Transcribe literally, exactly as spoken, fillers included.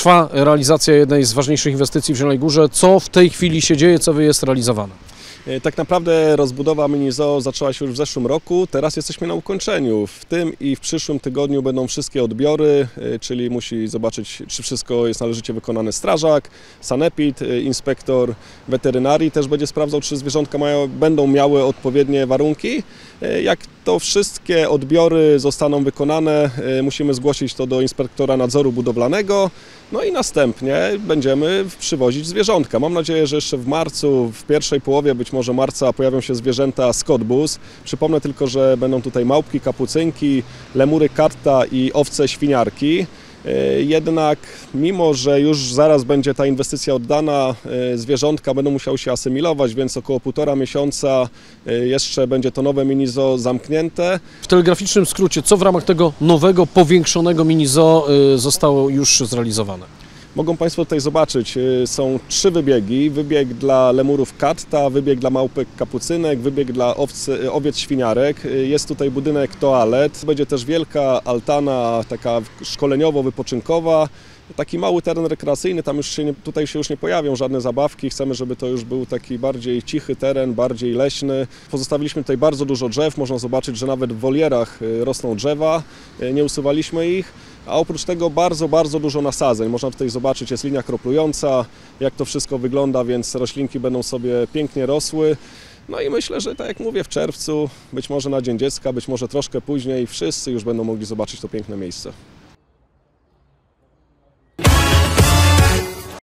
trwa realizacja jednej z ważniejszych inwestycji w Zielonej Górze. Co w tej chwili się dzieje, co jest realizowane? Tak naprawdę rozbudowa mini zoo zaczęła się już w zeszłym roku, teraz jesteśmy na ukończeniu. W tym i w przyszłym tygodniu będą wszystkie odbiory, czyli musi zobaczyć, czy wszystko jest należycie wykonane strażak, sanepid, inspektor weterynarii też będzie sprawdzał, czy zwierzątka mają, będą miały odpowiednie warunki. Jak to wszystkie odbiory zostaną wykonane, musimy zgłosić to do inspektora nadzoru budowlanego, no i następnie będziemy przywozić zwierzątka. Mam nadzieję, że jeszcze w marcu, w pierwszej połowie być może marca pojawią się zwierzęta z Cottbus. Przypomnę tylko, że będą tutaj małpki, kapucynki, lemury karta i owce świniarki. Jednak mimo, że już zaraz będzie ta inwestycja oddana, zwierzątka będą musiały się asymilować, więc około półtora miesiąca jeszcze będzie to nowe mini zoo zamknięte. W telegraficznym skrócie, co w ramach tego nowego, powiększonego mini zoo zostało już zrealizowane? Mogą Państwo tutaj zobaczyć, są trzy wybiegi. Wybieg dla lemurów katta, wybieg dla małpek kapucynek, wybieg dla owcy, owiec świniarek. Jest tutaj budynek toalet. Będzie też wielka altana, taka szkoleniowo-wypoczynkowa. Taki mały teren rekreacyjny, tam już się nie, tutaj się już nie pojawią żadne zabawki. Chcemy, żeby to już był taki bardziej cichy teren, bardziej leśny. Pozostawiliśmy tutaj bardzo dużo drzew. Można zobaczyć, że nawet w wolierach rosną drzewa. Nie usuwaliśmy ich. A oprócz tego bardzo, bardzo dużo nasadzeń. Można tutaj zobaczyć, jest linia kroplująca, jak to wszystko wygląda, więc roślinki będą sobie pięknie rosły. No i myślę, że tak jak mówię, w czerwcu, być może na Dzień Dziecka, być może troszkę później, wszyscy już będą mogli zobaczyć to piękne miejsce.